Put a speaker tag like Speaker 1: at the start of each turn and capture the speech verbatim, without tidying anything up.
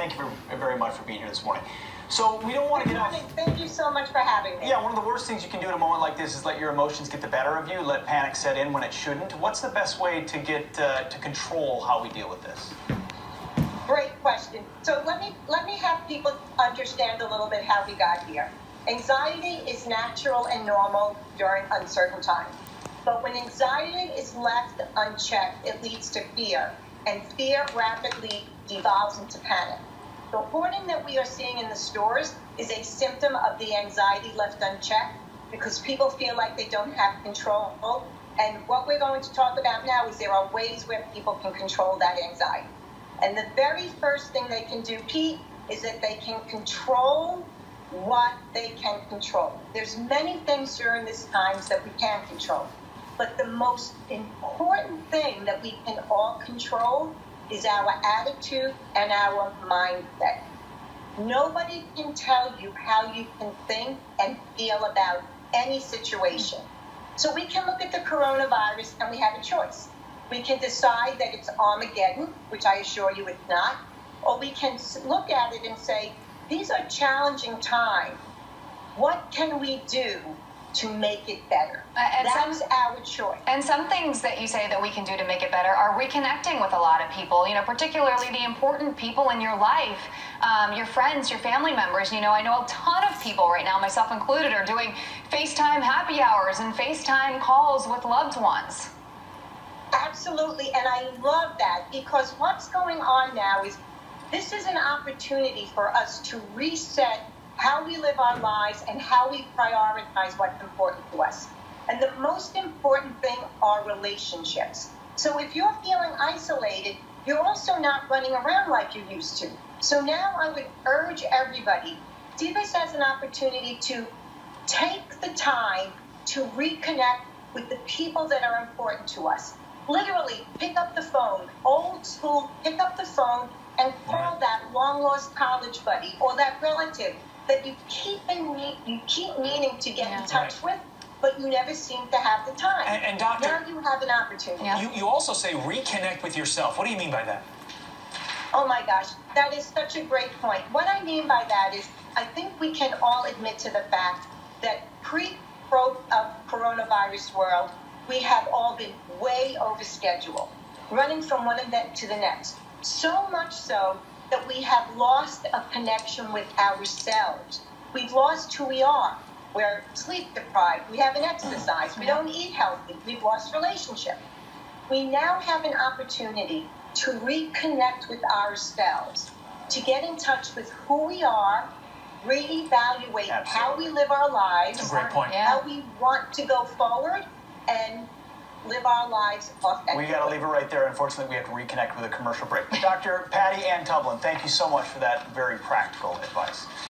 Speaker 1: thank you for, very much for being here this morning. So we don't want to get off.
Speaker 2: Thank you so much for having me.
Speaker 1: Yeah, one of the worst things you can do in a moment like this is let your emotions get the better of you, let panic set in when it shouldn't. What's the best way to get uh, to control how we deal with this?
Speaker 2: Great question. So let me let me have people understand a little bit how we got here. Anxiety is natural and normal during uncertain times. But when anxiety is left unchecked, it leads to fear, and fear rapidly devolves into panic. The hoarding that we are seeing in the stores is a symptom of the anxiety left unchecked because people feel like they don't have control. And what we're going to talk about now is there are ways where people can control that anxiety. And the very first thing they can do, Pete, is that they can control what they can control. There's many things during this times that we can't control. But the most important thing that we can all control is our attitude and our mindset. Nobody can tell you how you can think and feel about any situation. So we can look at the coronavirus and we have a choice. We can decide that it's Armageddon, which I assure you it's not, or we can look at it and say, these are challenging times. What can we do to make it better?
Speaker 3: Uh, and
Speaker 2: That's
Speaker 3: some,
Speaker 2: our choice.
Speaker 3: And some things that you say that we can do to make it better are reconnecting with a lot of people, you know, particularly the important people in your life, um, your friends, your family members. You know, I know a ton of people right now, myself included, are doing FaceTime happy hours and FaceTime calls with loved ones.
Speaker 2: Absolutely, and I love that because what's going on now is this is an opportunity for us to reset how we live our lives and how we prioritize what's important to us. And the most important thing are relationships. So if you're feeling isolated, you're also not running around like you used to. So now I would urge everybody, see this as an opportunity to take the time to reconnect with the people that are important to us. Literally, pick up the phone, old school, pick up the phone and call that long-lost college buddy or that relative that you keep in need, you keep needing to get yeah. in touch right. with, but you never seem to have the time.
Speaker 4: And, and doctor,
Speaker 2: now you have an opportunity.
Speaker 4: Yeah. You, you also say reconnect with yourself. What do you mean by that?
Speaker 2: Oh my gosh, that is such a great point. What I mean by that is I think we can all admit to the fact that pre-coronavirus world, we have all been way over schedule, running from one event to the next. So much so that we have lost a connection with ourselves. We've lost who we are. We're sleep deprived. We haven't exercised. We don't eat healthy. We've lost relationship. We now have an opportunity to reconnect with ourselves, to get in touch with who we are, reevaluate Absolutely. how we live our lives,
Speaker 4: That's a great point.
Speaker 2: how yeah. we want to go forward, and live our lives authentically.
Speaker 1: We got to leave it right there. Unfortunately, we have to reconnect with a commercial break. Doctor Patty Ann Tublin, thank you so much for that very practical advice.